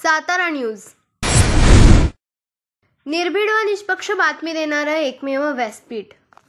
Satara news, निर्भीड व निष्पक्ष बातमी देणारं एकमेव व्यासपीठ।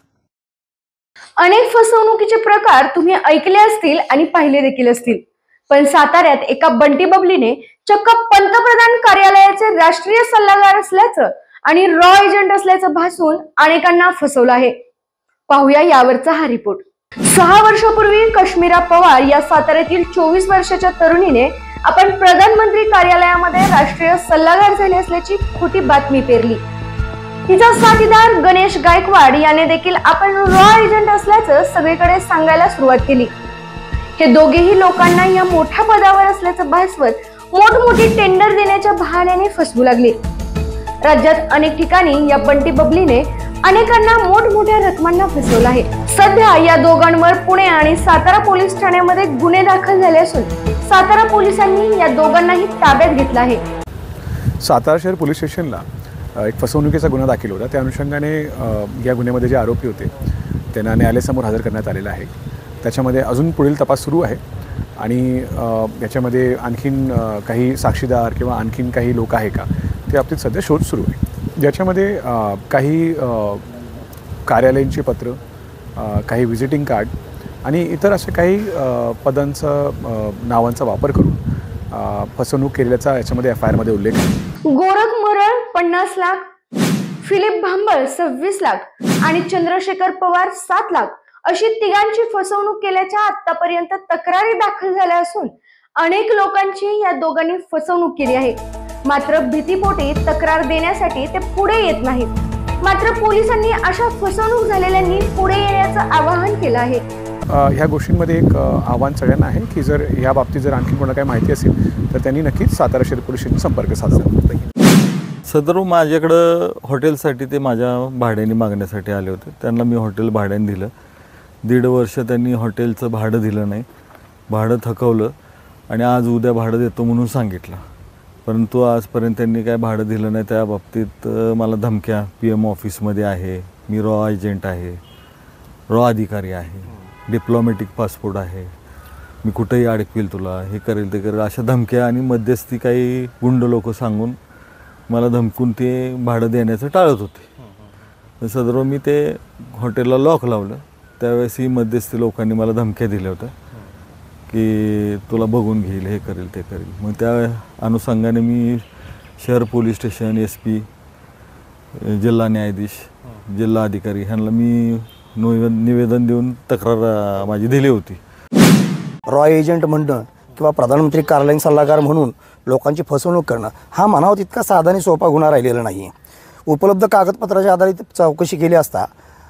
अनेक फसवणुकीचे प्रकार तुम्ही ऐकले असतील आणि पाहिले देखील असतील, पण साताऱ्यात एका बंटी बबलीने चक्क पंतप्रधान कार्यालयाचे राष्ट्रीय सल्लागार असल्याचं आणि रॉ एजंट असल्याचं भासून अनेकांना फसवलं आहे। पाहूया यावरचा हा रिपोर्ट। 6 वर्षापूर्वी कश्मीरा पवार या साताऱ्यातील 24 वर्षाच्या तरुणीने आपण प्रधानमंत्री कार्यालयामध्ये राष्ट्रीय सल्लागार झाले असल्याची खोटी बातमी पेरली। तिचा साथीदार गणेश गायकवाड याने देखील आपण रॉ एजंट असल्याचं सगळीकडे सांगायला सुरुवात केली। हे दोघेही लोकांना या मोठ्या पदावर असल्याचं भासवत मोठमोठी टेंडर देण्याच्या बहाण्याने फसवू लागले। राज्यात अनेक ठिकाणी या बंटी बबलीने अनेकांना मोठमोठ्या रकमांना फसवलं आहे। सध्या या दोघांवर पुणे आणि सातारा पोलीस ठाण्यामध्ये गुन्हे दाखल झाले असून सातारा पोलिसांनी या दोघांनाही ताब्यात घेतलं आहे। सातारा शहर पोलीस स्टेशनला एक फसवणुकीचा गुन्हा दाखल होता। त्या अनुषंगाने या गुन्ह्यामध्ये जे आरोपी होते त्यांना न्यायालयासमोर हजर करण्यात आलेला आहे। त्याच्यामध्ये अजून पुढील तपास सुरू आहे आणि याच्यामध्ये आणखीन काही साक्षीदार किंवा आणखीन काही लोक आहे का ते बाबतीत सध्या शोध सुरू आहे। ज्याच्यामध्ये काही कार्यालयांची पत्र, काही व्हिजिटिंग कार्ड आणि इतर असे काही नावांचा वापर करून फसवणूक केल्याचा याच्यामध्ये FIR मध्ये उल्लेख आहे। गोरख मरळ 50 लाख, फिलिप भांबळ 26 लाख आणि चंद्रशेखर पवार 7 लाख अशी तिघांची फसवणूक केल्याच्या आतापर्यंत तक्रारी दाखल झाल्या असून अनेक लोकांची या दोघांनी फसवणूक केली आहे। मात्र भीतीपोटी तक्रार देण्यासाठी ते पुढे येत नाहीत। मात्र पोलिसांनी अशा फसवणूक झालेल्यांनी पुढे येण्याचं आवाहन केलं आहे। ह्या गोष्टींमध्ये एक आव्हान सगळ्यांना आहे की जर या बाबतीत जर आणखी कोणाला काही माहिती असेल तर त्यांनी नक्कीच सातारा शहर पोलिसांशी संपर्क साधावा। सदर माझ्याकडं हॉटेलसाठी ते माझ्या भाड्याने मागण्यासाठी आले होते। त्यांना मी हॉटेल भाड्याने दिलं। 1.5 वर्ष त्यांनी हॉटेलचं भाडं दिलं नाही, भाडं थकवलं आणि आज उद्या भाडं देतो म्हणून सांगितलं, परंतु आजपर्यंत त्यांनी काय भाडं दिलं नाही। त्या बाबतीत मला धमक्या, PM ऑफिसमध्ये आहे, मी रॉ एजंट आहे, रॉ अधिकारी आहे, डिप्लोमॅटिक पासपोर्ट आहे, मी कुठेही अडकवेल तुला, हे करेल ते करेल, अशा धमक्या आणि मध्यस्थी काही गुंड लोक सांगून मला धमकून ते भाडं देण्याचं टाळत होते। सदर मी ते हॉटेलला लॉक लावलं। त्यावेळेस ही मध्यस्थी लोकांनी मला धमक्या दिल्या होत्या की तुला बघून घेईल, हे करेल ते करेल। मग त्या अनुषंगाने मी शहर पोलीस स्टेशन, SP, जिल्हा न्यायाधीश, जिल्हा अधिकारी ह्यांना मी निवेदन देऊन तक्रार माझी दिली होती। रॉ एजंट म्हणणं किंवा प्रधानमंत्री कार्यालयीन सल्लागार म्हणून लोकांची फसवणूक करणं हा म्हणावा तितका साधा आणि सोपा गुन्हा राहिलेला नाही। उपलब्ध कागदपत्राच्या आधारित चौकशी केली असता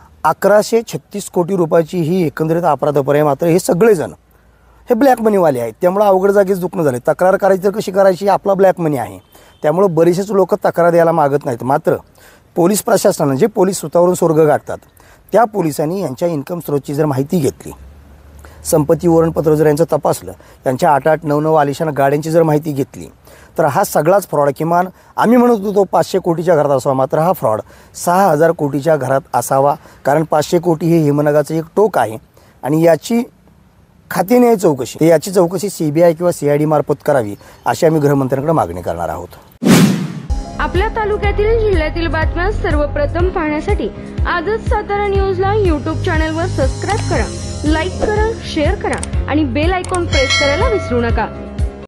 1136 कोटी रुपयाची ही एकंदरीत अपराध आहे। मात्र हे सगळेजण हे ब्लॅक मनीवाले आहेत, त्यामुळे अवघड जागीच दुखणं झाले। तक्रार करायची तर कशी करायची, आपला ब्लॅक मनी आहे, त्यामुळे बरेचसेच लोक तक्रार द्यायला मागत नाहीत। मात्र पोलीस प्रशासनानं, जे पोलीस स्वतःवरून स्वर्ग गाठतात, त्या पोलिसांनी यांच्या इन्कम स्रोतची जर माहिती घेतली, संपत्ती वरणपत्र जर यांचं तपासलं, यांच्या 8-8, 9-9 आलिशान गाड्यांची जर माहिती घेतली, तर हा सगळाच फ्रॉड किमान आम्ही म्हणत होतो 500 कोटीच्या घरात असावा, मात्र हा फ्रॉड 6000 कोटीच्या घरात असावा। कारण 500 कोटी हे हिमनगाचं एक टोक आहे आणि याची खात्याने चौकशी, याची चौकशी CBI किंवा CID मार्फत करावी अशी आम्ही गृहमंत्र्यांकडे मागणी करणार आहोत। आपल्या तालुक्यातील, जिल्ह्यातील बातम्या सर्वप्रथम पाहण्यासाठी आजच सातारा न्यूजला YouTube चॅनलवर सबस्क्राईब करा, लाईक करा, शेअर करा आणि बेल आयकॉन प्रेस करायला विसरू नका।